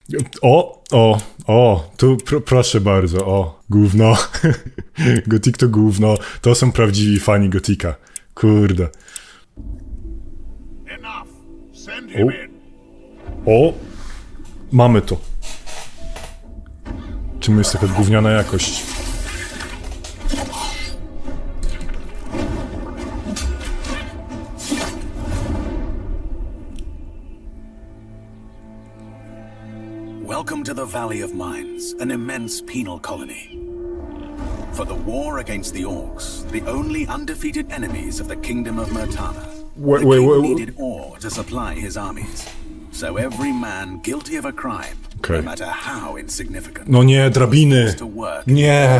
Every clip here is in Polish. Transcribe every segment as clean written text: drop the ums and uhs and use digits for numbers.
Tu proszę bardzo, gówno. Gothic to gówno, to są prawdziwi fani Gotika. Kurde. Mamy to. Czym jest taka gówniana jakość? Welcome to the Valley of Mines, an immense penal colony. For the war against the orcs, the only undefeated enemies of the Kingdom of Murtana, the king needed ore to supply his armies. So every man guilty of a crime, no matter how insignificant, no nie, drabiny! Nie!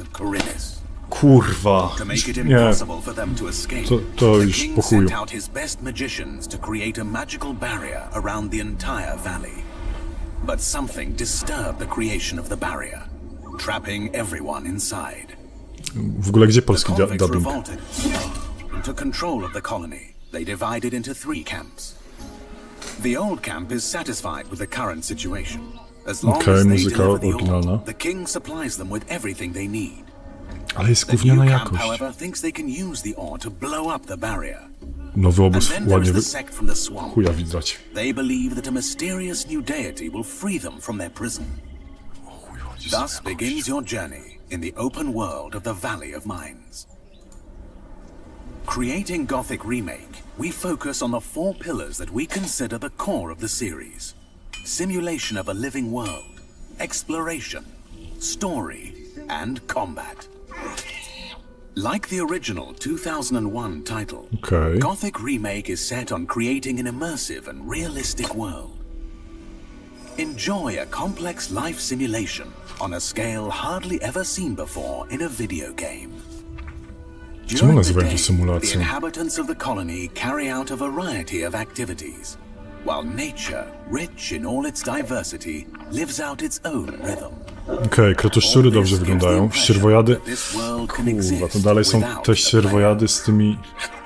Kurwa! To make it impossible for them to escape, to the już king po chuju. sent out his best magicians to create a magical barrier around the entire valley. But something disturbed the creation of the barrier, trapping everyone inside. W ogóle gdzie polski dubbing? Revolted and took control of the colony. They divided into 3 camps. The old camp is satisfied with the current situation. As long as they deliver the ore, the king supplies them with everything they need. Ale jest The gówniana new camp, jakość. however, thinks they can use the ore to blow up the barrier. Nowy obóz And then there is ładnie the sect from the swamp. chuja widać. They believe that a mysterious new deity will free them from their prison. Thus begins your journey in the open world of the Valley of Mines. Creating Gothic Remake, we focus on the 4 pillars that we consider the core of the series. Simulation of a living world, exploration, story, and combat. Like the original 2001 title, Gothic Remake is set on creating an immersive and realistic world. Enjoy a complex life simulation on a scale hardly ever seen before in a video game. During the day, the inhabitants of the colony carry out a variety of activities, while nature, rich in all its diversity, lives out its own rhythm. Kretoszczury dobrze wyglądają. Ścierwojady... Kurwa, to dalej są te ścierwojady z tymi...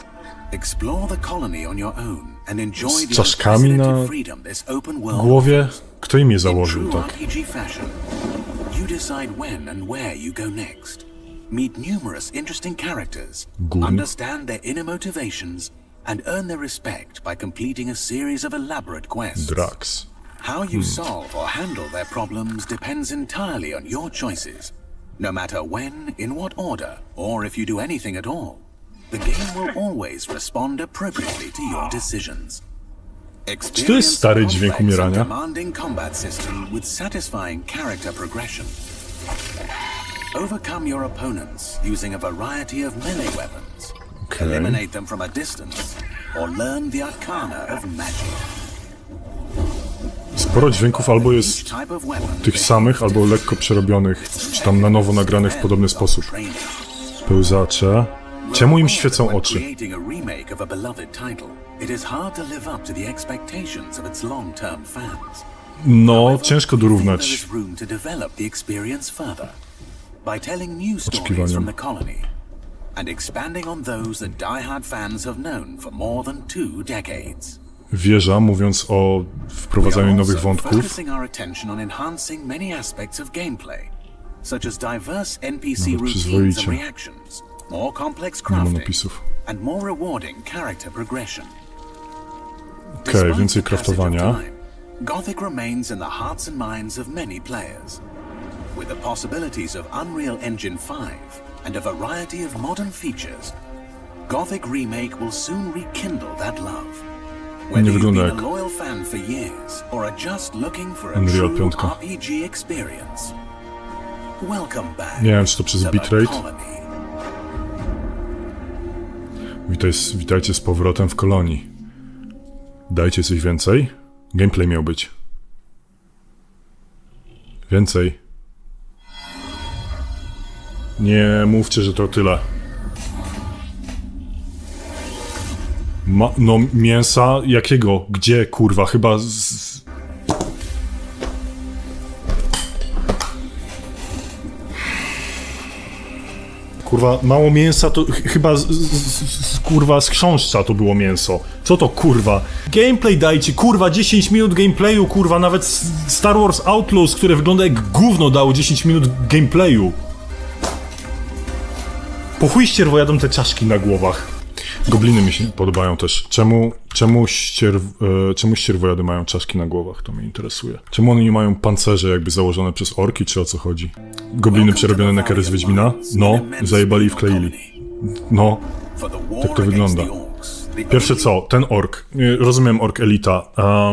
z czaszkami na głowie? Kto im je założył, tak? Meet numerous interesting characters, understand their inner motivations, and earn their respect by completing a series of elaborate quests. Drax. How you solve or handle their problems depends entirely on your choices. No matter when, in what order, or if you do anything at all, the game will always respond appropriately to your decisions. Czy to jest stary dźwięk umierania? Demanding combat system with satisfying character progression. Overcome your opponents using a variety of melee weapons. Eliminate them from a distance, or learn the arcana of magic. Sporo dźwięków albo jest tych samych, albo lekko przerobionych, czy tam na nowo nagranych w podobny sposób. Pełzacze. Czemu im świecą oczy? No, ciężko dorównać oczekiwaniom. And expanding on those that diehard fans have known for more than 2 decades. Wieża, mówiąc o wprowadzaniu nowych wątków. Nawet przyzwoicie. Nie ma napisów. Okej, więcej craftowania. Gothic remains in the hearts and minds of many players. With the possibilities of Unreal Engine 5 and a variety of modern features, Gothic Remake will soon rekindle that love. Nie wygląda jak Unreal 5. Nie wiem, czy to przez bitrate. Witajcie z powrotem w kolonii. Dajcie coś więcej? Gameplay miał być. Więcej. Nie mówcie, że to tyle. No, mięsa? Jakiego? Gdzie, kurwa? Chyba z... Kurwa, mało mięsa to chyba kurwa z chrząszcza to było mięso. Co to kurwa? Gameplay dajcie, kurwa, 10 minut gameplayu, kurwa, nawet Star Wars Outlaws, które wygląda jak gówno, dało 10 minut gameplayu. Po chuj ścierwojadom te czaszki na głowach. Gobliny mi się podobają też. Czemu ścierwojady mają czaszki na głowach? To mnie interesuje. Czemu one nie mają pancerze jakby założone przez orki, czy o co chodzi? Gobliny przerobione na Kery z Wiedźmina? No, zajebali i wkleili. No, tak to wygląda. Pierwsze co? Ten ork. Rozumiem, ork elita.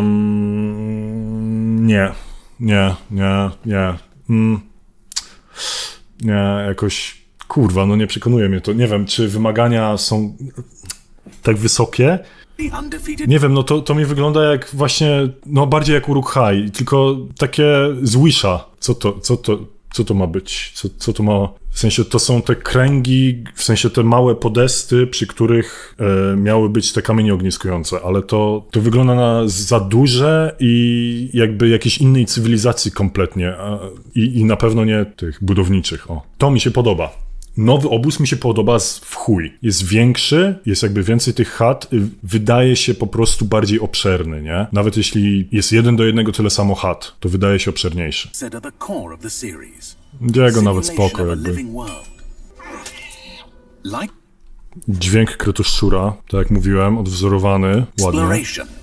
Nie, jakoś... Kurwa, no nie przekonuje mnie to. Nie wiem, czy wymagania są tak wysokie? Nie wiem, no to mi wygląda jak właśnie, no bardziej jak Uruk-hai, tylko takie z Wisha. Co to ma być? Co to ma... W sensie to są te kręgi, w sensie te małe podesty, przy których miały być te kamienie ogniskujące, ale to wygląda na za duże i jakby jakiejś innej cywilizacji kompletnie i na pewno nie tych budowniczych. O, to mi się podoba. Nowy obóz mi się podoba w chuj. Jest większy, jest jakby więcej tych chat, wydaje się po prostu bardziej obszerny, nie? Nawet jeśli jest 1:1 tyle samo chat, to wydaje się obszerniejszy. Jego nawet spoko jakby. Dźwięk Kretoszczura, tak jak mówiłem, odwzorowany, ładnie.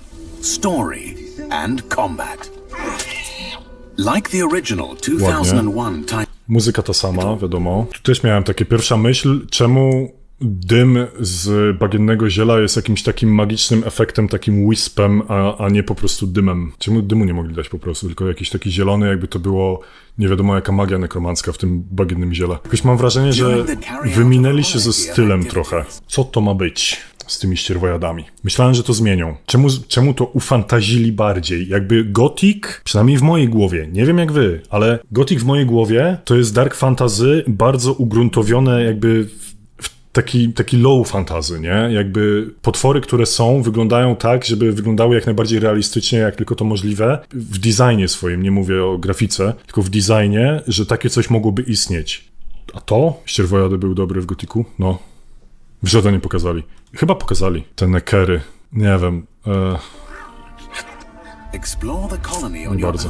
Ładnie. Muzyka ta sama, wiadomo. Tu też miałem takie pierwsza myśl, czemu dym z bagiennego ziela jest jakimś takim magicznym efektem, takim wispem, a nie po prostu dymem. Czemu dymu nie mogli dać po prostu, tylko jakiś taki zielony, jakby to było nie wiadomo jaka magia nekromancka w tym bagiennym ziele. Jakoś mam wrażenie, że wyminęli się ze stylem trochę. Co to ma być z tymi ścierwojadami? Myślałem, że to zmienią. Czemu to ufantazili bardziej? Jakby Gothic, przynajmniej w mojej głowie, nie wiem jak wy, ale Gothic w mojej głowie to jest dark fantasy bardzo ugruntowione jakby taki low fantasy, nie? Jakby potwory, które są, wyglądają tak, żeby wyglądały jak najbardziej realistycznie, jak tylko to możliwe. W designie swoim, nie mówię o grafice, tylko w designie, że takie coś mogłoby istnieć. A to? Ścierwojady były dobre w Gothicu? No. W żaden nie pokazali. Chyba pokazali. Te nekery. Nie wiem. Nie bardzo.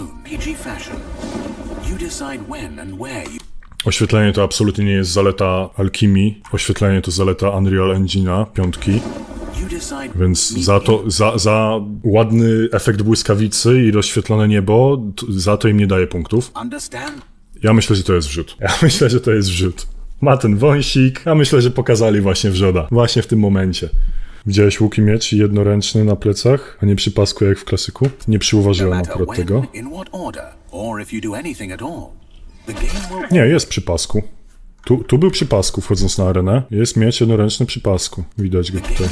Oświetlenie to absolutnie nie jest zaleta alchemii. Oświetlenie to zaleta Unreal Engine'a 5. Więc za ładny efekt błyskawicy i rozświetlone niebo, za to im nie daje punktów. Ja myślę, że to jest wrzut. Ma ten wąsik, a myślę, że pokazali właśnie wrzoda. Właśnie w tym momencie. Widziałeś łuk i miecz jednoręczny na plecach, a nie przy pasku jak w klasyku? Nie przyuważyłem akurat tego. Nie, jest przy pasku. Tu był przy pasku, wchodząc na arenę. Jest miecz jednoręczny przy pasku. Widać go tutaj.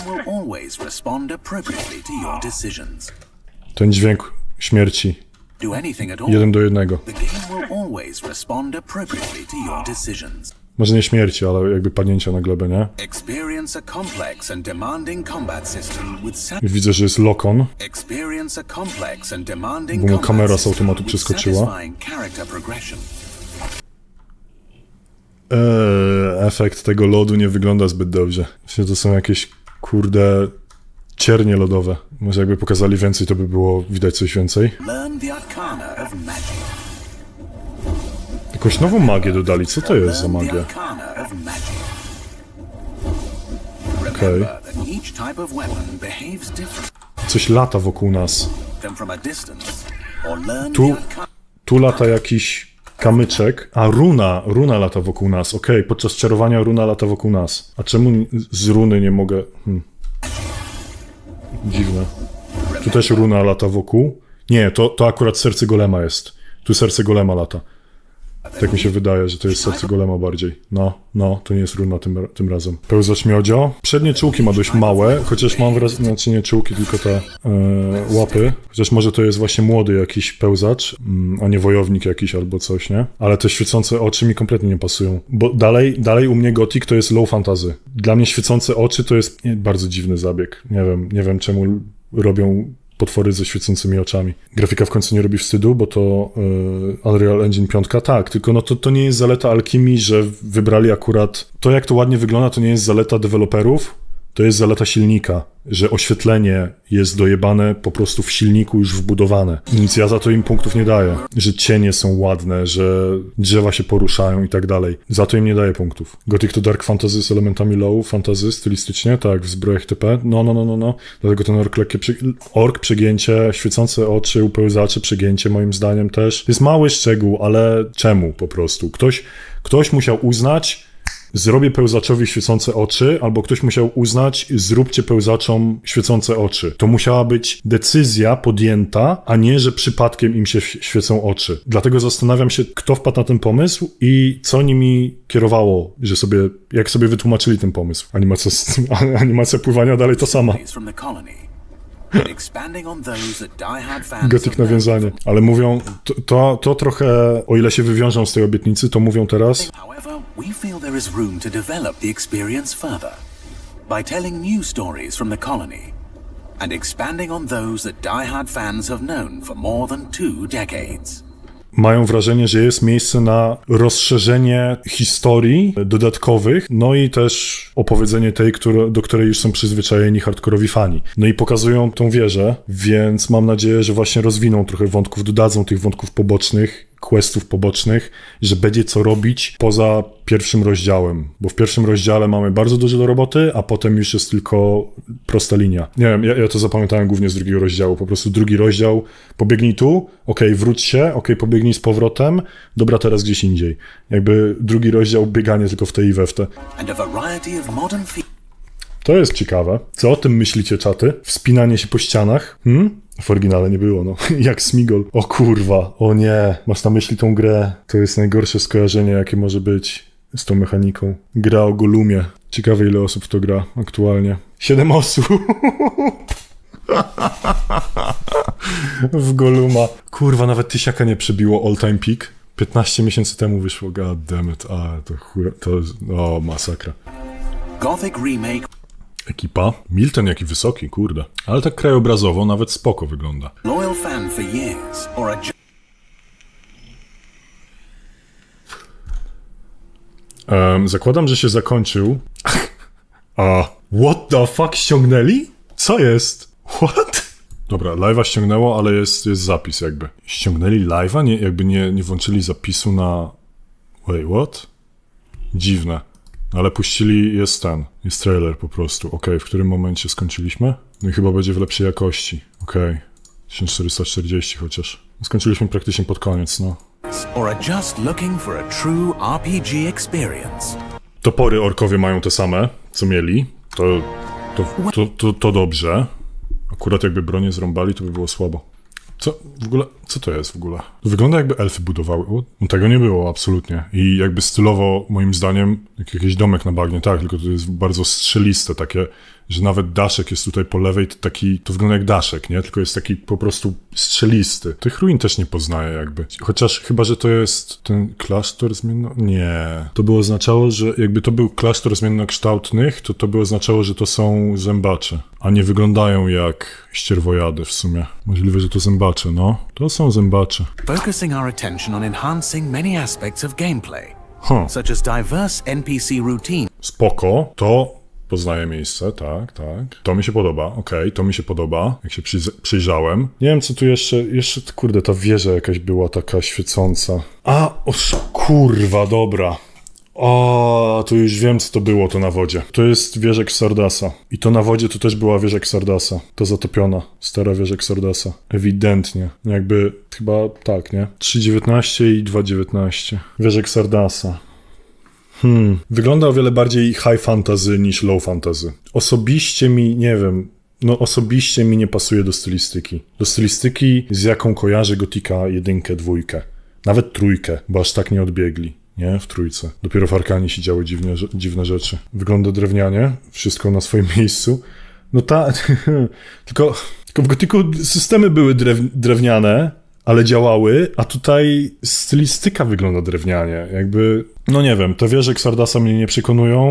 Ten dźwięk śmierci. 1:1. Może nie śmierci, ale jakby padnięcia na glebę, nie? Widzę, że jest lokon. Bo mu kamera z automatu przeskoczyła. Efekt tego lodu nie wygląda zbyt dobrze. Myślę, że to są jakieś, kurde, ciernie lodowe. Może jakby pokazali więcej, to by było widać coś więcej. Jakąś nową magię dodali. Co to jest za magia? Okej. Coś lata wokół nas. Tu lata jakiś kamyczek. A runa lata wokół nas. Okej, podczas czarowania runa lata wokół nas. A czemu z runy nie mogę... Dziwne. Tu też runa lata wokół. Nie, to akurat serce golema jest. Tu serce golema lata. Tak mi się wydaje, że to jest serce golema bardziej. No, to nie jest runa tym razem. Pełzacz miodzio. Przednie czułki ma dość małe, chociaż mam wrażenie, znaczy nie czułki, tylko te łapy. Chociaż może to jest właśnie młody jakiś pełzacz, a nie wojownik jakiś albo coś, nie? Ale te świecące oczy mi kompletnie nie pasują. Bo dalej u mnie Gothic to jest low fantasy. Dla mnie świecące oczy to jest bardzo dziwny zabieg. Nie wiem czemu robią potwory ze świecącymi oczami. Grafika w końcu nie robi wstydu, bo to Unreal Engine 5, tak, tylko no to nie jest zaleta Alchemy, że wybrali akurat to, jak to ładnie wygląda, to nie jest zaleta deweloperów, to jest zaleta silnika, że oświetlenie jest dojebane po prostu w silniku już wbudowane. Nic ja za to im punktów nie daję. Że cienie są ładne, że drzewa się poruszają i tak dalej. Za to im nie daję punktów. Gothic to Dark Fantasy z elementami low fantasy stylistycznie, tak, w zbrojach TP. No. Dlatego ten ork przegięcie, świecące oczy, upełzacze przegięcie moim zdaniem też. To jest mały szczegół, ale czemu po prostu? Ktoś musiał uznać, zrobię pełzaczowi świecące oczy, albo ktoś musiał uznać, zróbcie pełzaczom świecące oczy. To musiała być decyzja podjęta, a nie, że przypadkiem im się świecą oczy. Dlatego zastanawiam się, kto wpadł na ten pomysł i co nimi kierowało, że jak sobie wytłumaczyli ten pomysł. Animacja pływania dalej to sama. Gothic nawiązanie. Ale mówią, to trochę, o ile się wywiążą z tej obietnicy, to mówią teraz... We feel there is room to develop the experience further by telling new stories from the colony and expanding on those that Die Hard fans have known for more than 2 decades. Mają wrażenie, że jest miejsce na rozszerzenie historii dodatkowych, no i też opowiedzenie tej, do której już są przyzwyczajeni hardkorowi fani. No i pokazują tą wieżę, więc mam nadzieję, że właśnie rozwiną trochę wątków, dodadzą tych wątków pobocznych, questów pobocznych, że będzie co robić poza pierwszym rozdziałem, bo w pierwszym rozdziale mamy bardzo dużo do roboty, a potem już jest tylko prosta linia. Nie wiem, ja to zapamiętałem głównie z drugiego rozdziału, po prostu drugi rozdział, pobiegnij tu, wróć się, pobiegnij z powrotem, dobra, teraz gdzieś indziej. Jakby drugi rozdział, bieganie tylko w te i we w te. To jest ciekawe. Co o tym myślicie, czaty? Wspinanie się po ścianach? W oryginale nie było, no. Jak Smigol. O kurwa, o nie. Masz na myśli tą grę? To jest najgorsze skojarzenie, jakie może być z tą mechaniką. Gra o Golumie. Ciekawe, ile osób w to gra aktualnie. 7 osób. W Goluma. Kurwa, nawet tysiaka nie przebiło all time peak. 15 miesięcy temu wyszło. God damn it. To masakra. Gothic remake. Ekipa. Milton jaki wysoki, kurde. Ale tak krajobrazowo nawet spoko wygląda. Loyal fan for years, or a... zakładam, że się zakończył. What the fuck? Ściągnęli? Co jest? What? Dobra, live'a ściągnęło, ale jest zapis jakby. Ściągnęli live'a? Jakby nie włączyli zapisu na... Wait, what? Dziwne. Ale puścili, jest trailer po prostu. W którym momencie skończyliśmy? No i chyba będzie w lepszej jakości. 1440 chociaż. Skończyliśmy praktycznie pod koniec, no. Topory orkowie mają te same, co mieli. To dobrze. Akurat jakby bronię zrąbali, to by było słabo. Co to jest w ogóle? To wygląda, jakby elfy budowały. Tego nie było, absolutnie. I jakby stylowo, moim zdaniem, jak jakiś domek na bagnie, tak, tylko to jest bardzo strzeliste takie, że nawet daszek jest tutaj po lewej, to wygląda jak daszek, nie? Tylko jest taki po prostu strzelisty. Tych ruin też nie poznaję jakby. Chociaż chyba, że to jest ten klasztor Nie. To by oznaczało, że jakby to był klasztor zmiennokształtnych, to by oznaczało, że to są zębacze. A nie wyglądają jak ścierwojady w sumie. Możliwe, że to zębacze, no. To są zębacze. Focusing our attention on enhancing many aspects of gameplay, such as diverse NPC routine. Spoko, to poznaję miejsce, tak. To mi się podoba, to mi się podoba, jak się przyjrzałem. Nie wiem, co tu jeszcze, kurde, ta wieża jakaś była taka świecąca. Kurwa, dobra. To już wiem, co to było, to na wodzie. To jest wieża Xardasa. I to na wodzie to też była wieża Xardasa. To zatopiona. Stara wieża Xardasa. Ewidentnie. Jakby, chyba tak, nie? 3.19 i 2.19. Wieża Xardasa. Wygląda o wiele bardziej high fantasy niż low fantasy. Osobiście mi, nie wiem, osobiście mi nie pasuje do stylistyki. Do stylistyki, z jaką kojarzę Gotika 1, 2. Nawet 3, bo aż tak nie odbiegli. Nie? W 3. Dopiero w Arkanii się działy dziwne rzeczy. Wygląda drewnianie, wszystko na swoim miejscu. Tylko w Gotiku systemy były drewniane, ale działały, a tutaj stylistyka wygląda drewnianie. Jakby, nie wiem, te wieże Xardasa mnie nie przekonują,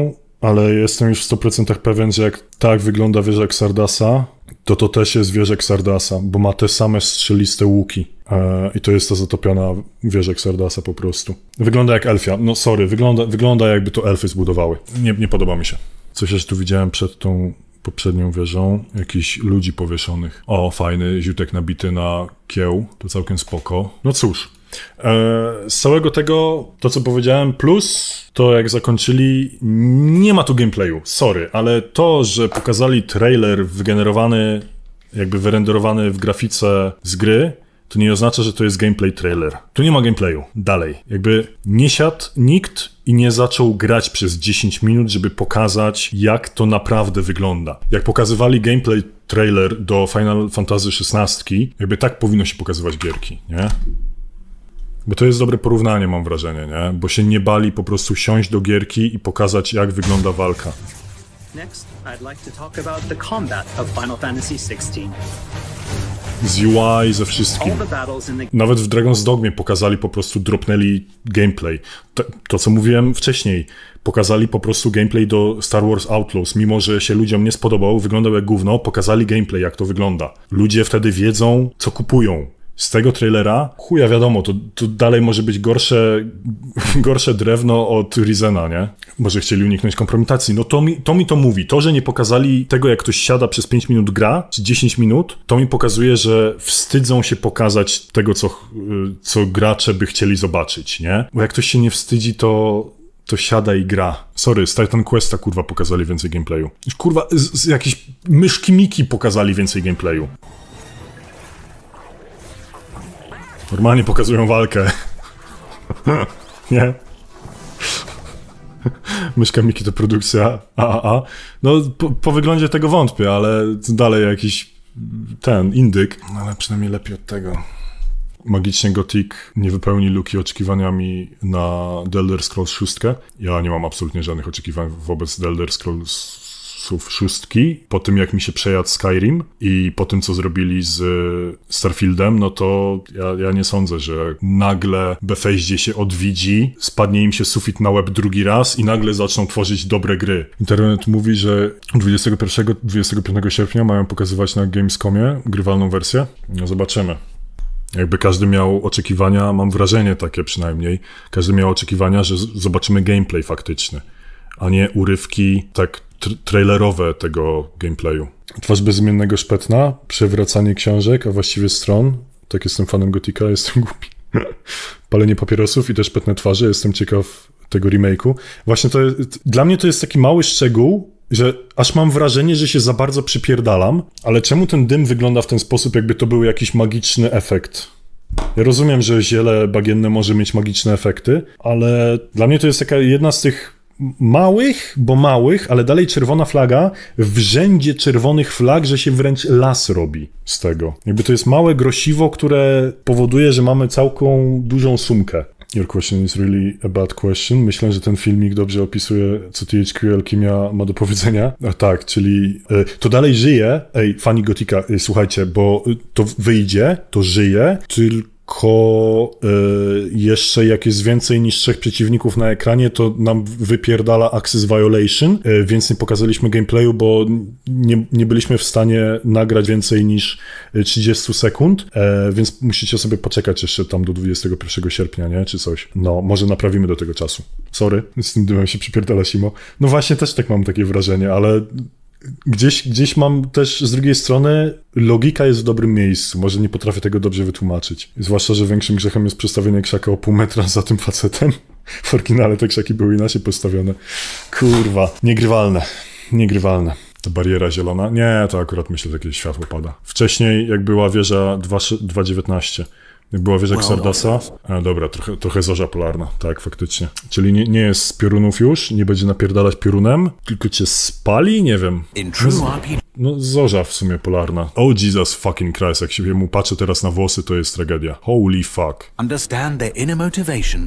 ale jestem już w 100% pewien, że jak tak wygląda wieża Xardasa, to też jest wieża Xardasa, bo ma te same strzeliste łuki. I to jest ta zatopiona wieża Xardasa po prostu. Wygląda jak elfia. No sorry, wygląda jakby to elfy zbudowały. Nie podoba mi się. Coś jeszcze tu widziałem przed tą poprzednią wieżą. Jakichś ludzi powieszonych. O, fajny ziutek nabity na kieł. To całkiem spoko. No cóż. Z całego tego, to co powiedziałem, plus to jak zakończyli, nie ma tu gameplayu, sorry, ale to, że pokazali trailer wygenerowany, jakby wyrenderowany w grafice z gry, to nie oznacza, że to jest gameplay trailer. Tu nie ma gameplayu. Dalej. Jakby nie siadł nikt i nie zaczął grać przez 10 minut, żeby pokazać, jak to naprawdę wygląda. Jak pokazywali gameplay trailer do Final Fantasy XVI, jakby tak powinno się pokazywać gierki, nie? Bo to jest dobre porównanie, mam wrażenie, nie? Bo się nie bali po prostu siąść do gierki i pokazać, jak wygląda walka. Next, I'd like to talk about the combat of Final Fantasy XVI. Z UI, ze wszystkim. Nawet w Dragon's Dogmie pokazali, po prostu dropnęli gameplay. To, co mówiłem wcześniej, pokazali po prostu gameplay do Star Wars Outlaws, mimo że się ludziom nie spodobał, wyglądał jak gówno, pokazali gameplay, jak to wygląda. Ludzie wtedy wiedzą, co kupują. Z tego trailera, chuja wiadomo, to dalej może być gorsze drewno od Rizena, nie? Może chcieli uniknąć kompromitacji. No to mi to mówi. To, że nie pokazali tego, jak ktoś siada przez 5 minut gra, czy 10 minut, to mi pokazuje, że wstydzą się pokazać tego, co gracze by chcieli zobaczyć, nie? Bo jak ktoś się nie wstydzi, to siada i gra. Sorry, z Titan Questa, kurwa, pokazali więcej gameplayu. Kurwa, z jakieś myszki Miki pokazali więcej gameplayu. Normalnie pokazują walkę. Nie? Myszka Miki to produkcja AAA. No, po wyglądzie tego wątpię, ale dalej jakiś indyk. No, ale przynajmniej lepiej od tego. Magicznie Gothic nie wypełni luki oczekiwaniami na The Elder Scrolls 6. Ja nie mam absolutnie żadnych oczekiwań wobec The Elder Scrolls 6, po tym jak mi się przejadł Skyrim i po tym co zrobili z Starfieldem, no to ja nie sądzę, że nagle Bethesdzie się odwidzi, spadnie im się sufit na łeb drugi raz i nagle zaczną tworzyć dobre gry. Internet mówi, że 21-25 sierpnia mają pokazywać na Gamescomie grywalną wersję. No zobaczymy. Jakby każdy miał oczekiwania, mam wrażenie takie przynajmniej, każdy miał oczekiwania, że zobaczymy gameplay faktyczny, a nie urywki tak trailerowe tego gameplayu. Twarz bezimiennego szpetna, przewracanie książek, a właściwie stron. Tak, jestem fanem Gotika, jestem głupi. Palenie papierosów i też szpetne twarze, jestem ciekaw tego remake'u. Właśnie dla mnie to jest taki mały szczegół, że aż mam wrażenie, że się za bardzo przypierdalam, ale czemu ten dym wygląda w ten sposób, jakby to był jakiś magiczny efekt? Ja rozumiem, że ziele bagienne może mieć magiczne efekty, ale dla mnie to jest taka jedna z tych małych, ale dalej czerwona flaga w rzędzie czerwonych flag, że się wręcz las robi z tego. Jakby to jest małe grosiwo, które powoduje, że mamy całką dużą sumkę. Your question is really a bad question. Myślę, że ten filmik dobrze opisuje, co THQ Alchemia ma do powiedzenia. A tak, czyli to dalej żyje. Ej, fani Gotika, słuchajcie, bo to wyjdzie, to żyje, tylko jeszcze jak jest więcej niż 3 przeciwników na ekranie, to nam wypierdala Access Violation, więc nie pokazaliśmy gameplayu, bo nie byliśmy w stanie nagrać więcej niż 30 sekund, więc musicie sobie poczekać jeszcze tam do 21 sierpnia, nie? Czy coś. No, może naprawimy do tego czasu. Sorry, z tym dymem się przypierdala Simo. No właśnie, też tak mam takie wrażenie, ale gdzieś mam też z drugiej strony logika jest w dobrym miejscu, może nie potrafię tego dobrze wytłumaczyć. Zwłaszcza, że większym grzechem jest przestawienie krzaka o pół metra za tym facetem. W oryginale te krzaki były inaczej postawione. Kurwa, niegrywalne. Ta bariera zielona? Nie, to akurat myślę, że jakieś światło pada. Wcześniej, jak była wieża 2.19, jak była wieża Xardasa, dobra, trochę zorza polarna, tak, faktycznie. Czyli nie jest z piorunów już, nie będzie napierdalać piorunem, tylko cię spali? Nie wiem. No zorza w sumie polarna. Oh Jesus fucking Christ, jak się mu patrzę teraz na włosy, to jest tragedia. Holy fuck. Understand their inner motivations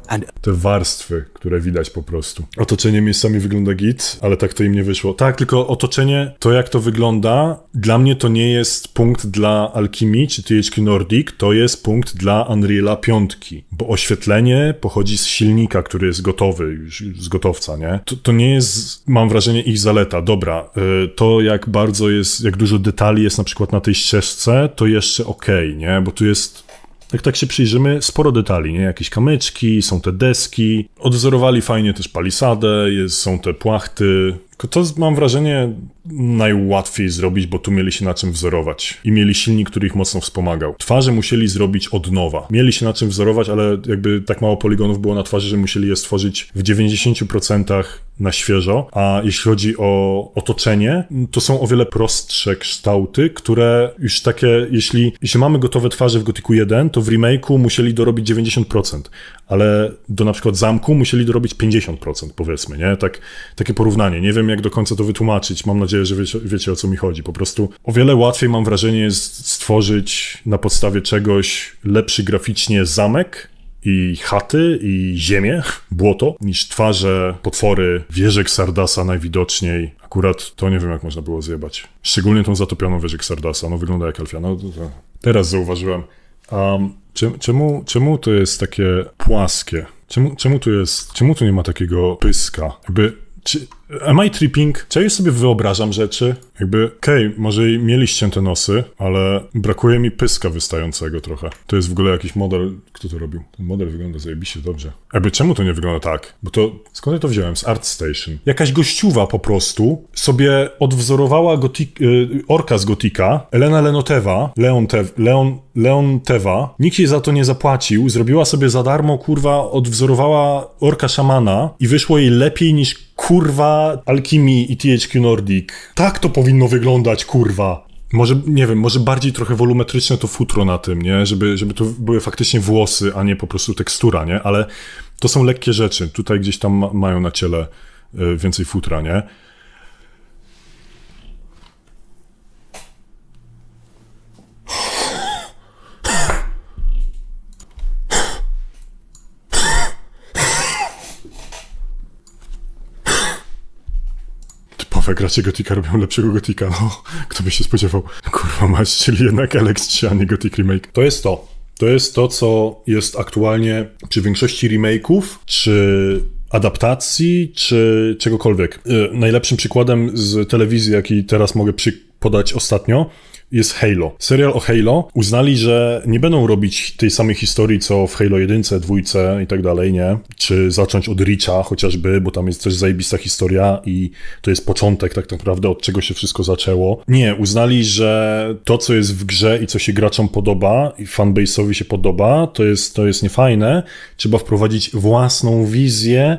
Te warstwy, które widać po prostu. Otoczenie miejscami wygląda git, ale tak to im nie wyszło. Tak, tylko otoczenie, to jak to wygląda, dla mnie to nie jest punkt dla Alchemy czy THQ Nordic, to jest punkt dla Unreala 5, bo oświetlenie pochodzi z silnika, który jest gotowy, już z gotowca, nie? To nie jest, mam wrażenie, ich zaleta. Dobra, to jak bardzo jest, jak dużo detali jest na przykład na tej ścieżce, to jeszcze okej, nie? Bo tu jest... Jak tak się przyjrzymy, sporo detali, nie? Jakieś kamyczki, są te deski. Odwzorowali fajnie też palisadę, są te płachty. Tylko to mam wrażenie najłatwiej zrobić, bo tu mieli się na czym wzorować. I mieli silnik, który ich mocno wspomagał. Twarze musieli zrobić od nowa. Mieli się na czym wzorować, ale jakby tak mało poligonów było na twarzy, że musieli je stworzyć w 90% na świeżo. A jeśli chodzi o otoczenie, to są o wiele prostsze kształty, które już takie, jeśli mamy gotowe twarze w Gothicu 1, to w remake'u musieli dorobić 90%, ale do na przykład zamku musieli dorobić 50%, powiedzmy, nie? Takie porównanie. Nie wiem, jak do końca to wytłumaczyć. Mam nadzieję, że wiecie, o co mi chodzi. Po prostu o wiele łatwiej, mam wrażenie, jest stworzyć na podstawie czegoś lepszy graficznie zamek i chaty, i ziemię, błoto, niż twarze, potwory, wieżę Xardasa najwidoczniej. Akurat to nie wiem, jak można było zjebać. Szczególnie tą zatopioną wieżę Xardasa. No wygląda jak elfia. No, to teraz zauważyłem. Czemu to jest takie płaskie? Czemu tu nie ma takiego pyska? Am I tripping? Czy ja sobie wyobrażam rzeczy? Okej, może mieliście te nosy, ale brakuje mi pyska wystającego trochę. To jest w ogóle jakiś model, kto to robił? Ten model wygląda zajebiście dobrze. Czemu to nie wygląda tak? Bo to, skąd ja to wziąłem? Z ArtStation. Jakaś gościuwa po prostu sobie odwzorowała orka z Gotika, Elena Leontewa, nikt jej za to nie zapłacił, zrobiła sobie za darmo, kurwa, odwzorowała orka szamana i wyszło jej lepiej niż, kurwa, Alchemy i THQ Nordic. Tak to powinno wyglądać, kurwa. Może, nie wiem, może bardziej trochę wolumetryczne to futro na tym, nie? Żeby to były faktycznie włosy, a nie po prostu tekstura, nie? Ale to są lekkie rzeczy. Tutaj gdzieś tam mają na ciele więcej futra, nie? Gracze Gotika robią lepszego Gotika, no. Kto by się spodziewał? Kurwa mać, czyli jednak Alex 3, a nie Gothic Remake. To jest to, co jest aktualnie przy większości remake'ów, czy adaptacji, czy czegokolwiek. Najlepszym przykładem z telewizji, jaki teraz mogę podać ostatnio, jest Halo. Serial o Halo uznali, że nie będą robić tej samej historii, co w Halo 1, 2 i tak dalej, nie? Czy zacząć od Reacha chociażby, bo tam jest też zajebista historia i to jest początek tak naprawdę, od czego się wszystko zaczęło. Nie, uznali, że to, co jest w grze i co się graczom podoba i fanbase'owi się podoba, to jest niefajne. Trzeba wprowadzić własną wizję,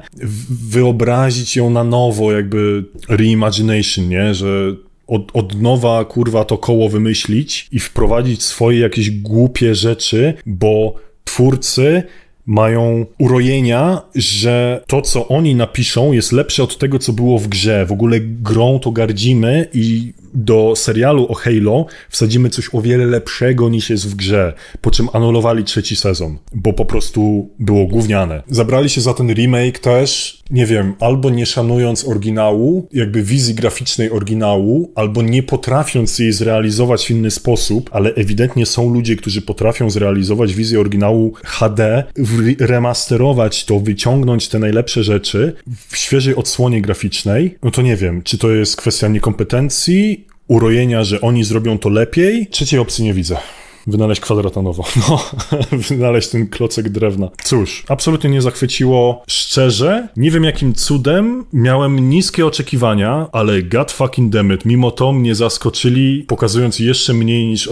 wyobrazić ją na nowo, jakby reimagination, nie? Że od nowa, kurwa, to koło wymyślić i wprowadzić swoje jakieś głupie rzeczy, bo twórcy mają urojenia, że to, co oni napiszą, jest lepsze od tego, co było w grze. W ogóle grą to gardzimy i do serialu o Halo wsadzimy coś o wiele lepszego niż jest w grze, po czym anulowali 3. sezon, bo po prostu było gówniane. Zabrali się za ten remake też, nie wiem, albo nie szanując oryginału, jakby wizji graficznej oryginału, albo nie potrafiąc jej zrealizować w inny sposób, ale ewidentnie są ludzie, którzy potrafią zrealizować wizję oryginału HD, remasterować to, wyciągnąć te najlepsze rzeczy w świeżej odsłonie graficznej. No to nie wiem, czy to jest kwestia niekompetencji, urojenia, że oni zrobią to lepiej. Trzeciej opcji nie widzę. Wynaleźć kwadrata nowo. No, wynaleźć ten klocek drewna. Cóż, absolutnie nie zachwyciło. Szczerze, nie wiem jakim cudem miałem niskie oczekiwania, ale god fucking damn it, mimo to mnie zaskoczyli, pokazując jeszcze mniej niż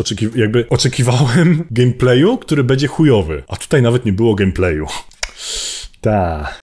oczekiwałem gameplayu, który będzie chujowy. A tutaj nawet nie było gameplayu. Ta.